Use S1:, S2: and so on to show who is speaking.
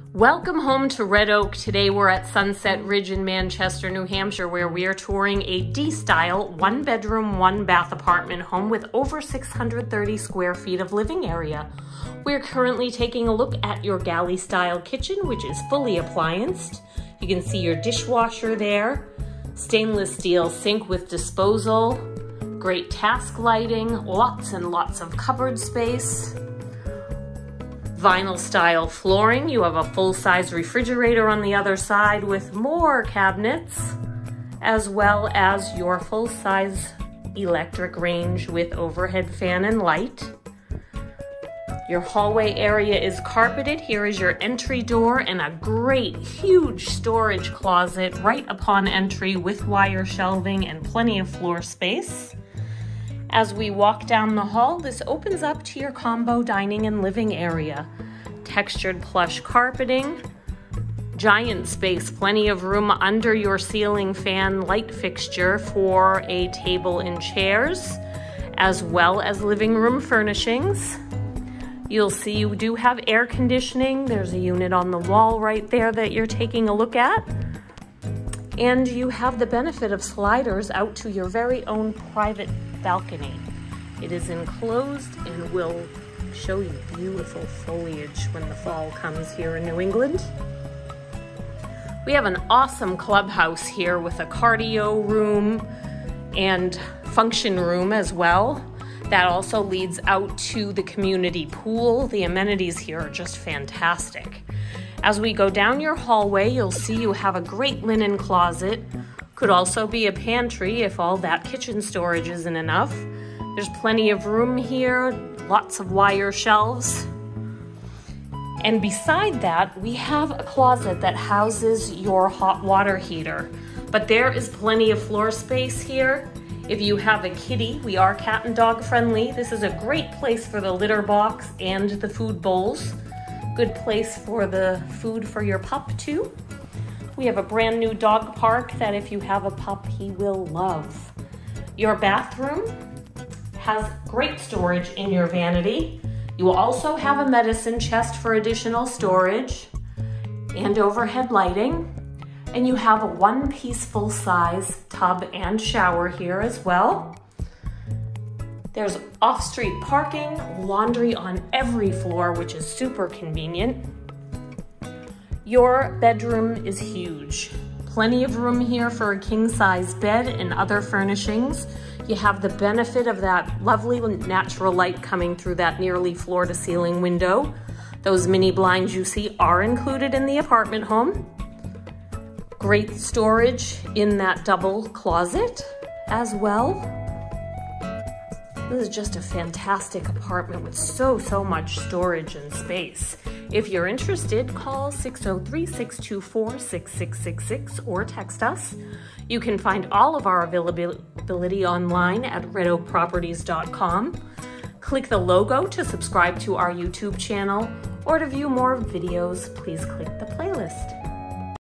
S1: Welcome home to Red Oak. Today we're at Sunset Ridge in Manchester, New Hampshire, where we are touring a D-style 1-bedroom, 1-bath apartment home with over 630 square feet of living area. We're currently taking a look at your galley-style kitchen, which is fully applianced. You can see your dishwasher there, stainless steel sink with disposal, great task lighting, lots and lots of cupboard space. Vinyl style flooring. You have a full-size refrigerator on the other side with more cabinets, as well as your full-size electric range with overhead fan and light. Your hallway area is carpeted. Here is your entry door and a great huge storage closet right upon entry with wire shelving and plenty of floor space. As we walk down the hall, this opens up to your combo dining and living area. Textured plush carpeting, giant space, plenty of room under your ceiling fan light fixture for a table and chairs, as well as living room furnishings. You'll see you do have air conditioning. There's a unit on the wall right there that you're taking a look at. And you have the benefit of sliders out to your very own private balcony. It is enclosed and will show you beautiful foliage when the fall comes here in New England. We have an awesome clubhouse here with a cardio room and function room as well. That also leads out to the community pool. The amenities here are just fantastic. As we go down your hallway, you'll see you have a great linen closet. Could also be a pantry if all that kitchen storage isn't enough. There's plenty of room here, lots of wire shelves. And beside that, we have a closet that houses your hot water heater. But there is plenty of floor space here. If you have a kitty, we are cat and dog friendly. This is a great place for the litter box and the food bowls. Good place for the food for your pup too. We have a brand new dog park that if you have a pup, he will love. Your bathroom has great storage in your vanity. You will also have a medicine chest for additional storage and overhead lighting. And you have a one-piece full-size tub and shower here as well. There's off-street parking, laundry on every floor, which is super convenient. Your bedroom is huge. Plenty of room here for a king-size bed and other furnishings. You have the benefit of that lovely natural light coming through that nearly floor-to-ceiling window. Those mini blinds you see are included in the apartment home. Great storage in that double closet as well. This is just a fantastic apartment with so much storage and space. If you're interested, call 603-624-6666 or text us. You can find all of our availability online at redoakproperties.com. Click the logo to subscribe to our YouTube channel, or to view more videos, please click the playlist.